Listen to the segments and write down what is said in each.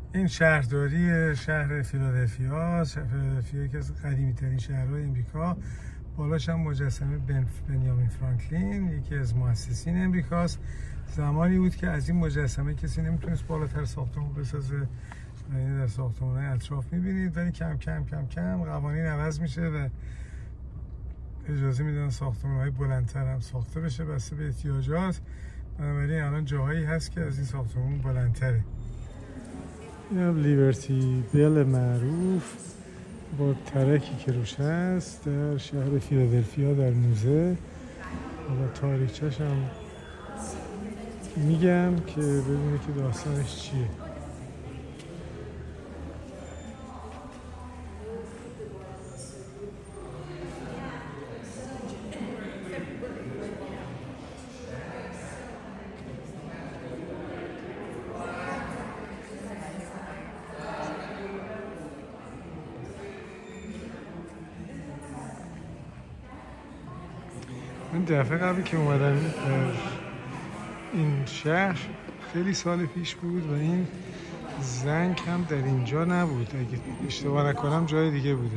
این شهرداری شهر فیلادلفیا است. فیلادلفیا یکی از قدیمی ترین شهرهای امریکا. بالاش هم مجسمه بنیامین فرانکلین، یکی از مؤسسین امریکاست. زمانی بود که از این مجسمه کسی نمیتونست بالاتر ساختمون بسازه. در ساختمان‌های اطراف می‌بینید، ولی کم کم قوانین عوض میشه و اجازه میدن ساختمان‌های بلندتر هم ساخته بشه بسته به احتیاجات. بنابراین الان جاهایی هست که از این ساختمان بلندتره. این هم لیبرتی بیل معروف با ترکی که روش هست در شهر فیلادلفیا در موزه. حالا تاریخچه‌ش هم میگم که ببینید که داستانش چیه. من دفعه قبلی که اومدم این شهر خیلی سال پیش بود و این زنگ هم در اینجا نبود، اگه اشتباه نکنم جای دیگه بوده.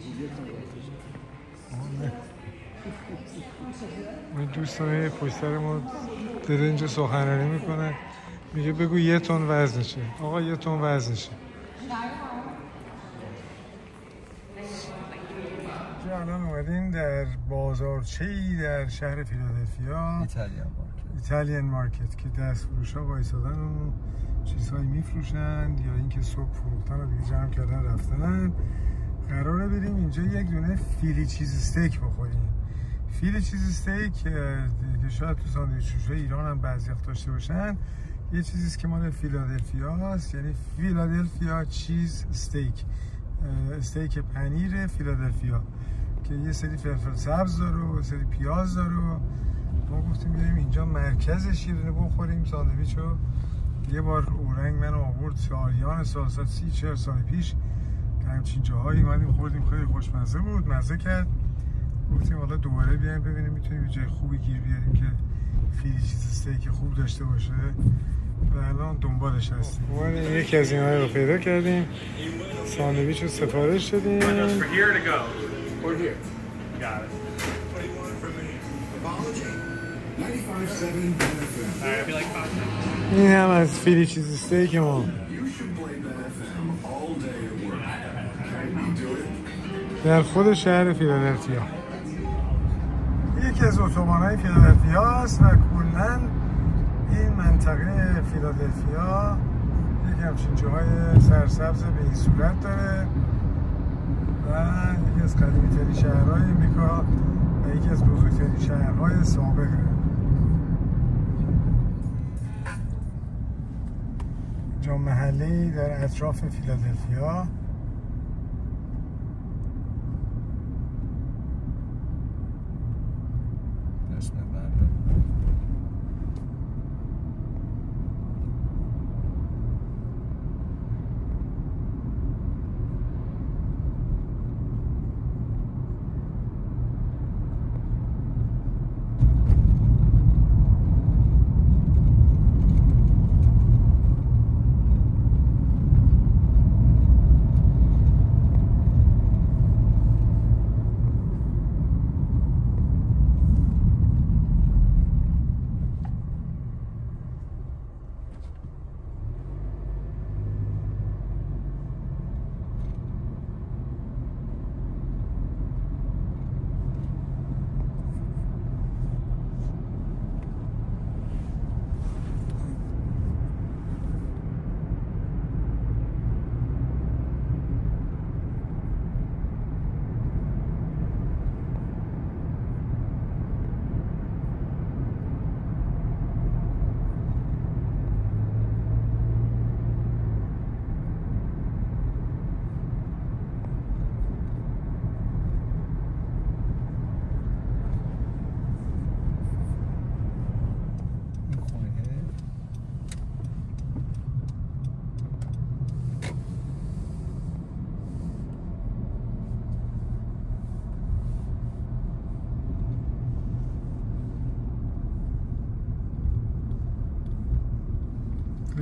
من دوستان پشت سر ما داره اینجا سخنرانی میکنه، میگه بگو 1 تن وزنشه. آقا 1 تن وزنشه. الان اومدیم در بازارچه‌ای در شهر فیلادلفیا، ایتالیان مارکت که دست فروش ها وایسادن و چیزهایی میفروشن یا اینکه صبح فروختن و دیگه جمع کردن رفتن. قراره بریم اینجا یک دونه فیلی چیز استیک بخوریم. فیلی چیز استیک که شاید تو ساندویچ‌های ایران هم بعضی وقت داشته باشن، یه چیزیست که مال فیلادلفیا هست، یعنی فیلادلفیا چیز استیک، استیک پنیر فیلادلفیا که یه سری فلفل سبز داره و یه سری پیاز داره. ما گفتیم بریم اینجا مرکزش یه دونه بخوریم ساندویچو. یه بار اورنگ من آورد آریان سالسات 30-40 سال پیش که همچین جاهایی اومدیم خوردیم، خیلی خوشمزه بود، مزه کرد. گفتیم حالا دوباره بیایم ببینیم میتونیم یه جای خوبی گیر بیاریم که فیلی چیز استیک خوب داشته باشه و الان دنبالش هستیم. ما یکی از اینها رو پیدا کردیم، ساندویچ رو سفارش دادیم. این هم از فیلی چیز استیک ما در خود شهر فیلادلفیا. یکی از اتوبان‌های فیلادلفیا است و کلاً این منطقه فیلادلفیا یک همچین جاهای سرسبز به این صورت داره و یکی از قدیمی‌ترین شهرهای امریکا و یکی از بزرگترین شهرهای سابقه. اینجا محله‌ای در اطراف فیلادلفیا.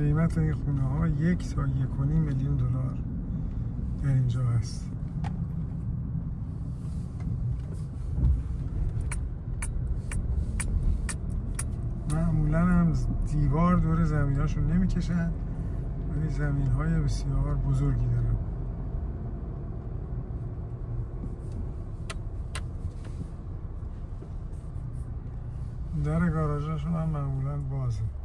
قیمت این خونه ها 1 تا 1.5 میلیون دلار در اینجا هست. معمولا هم دیوار دور زمین هاشون نمی کشن، ولی زمین های بسیار بزرگی دارن. در گاراژشون هم معمولا بازه.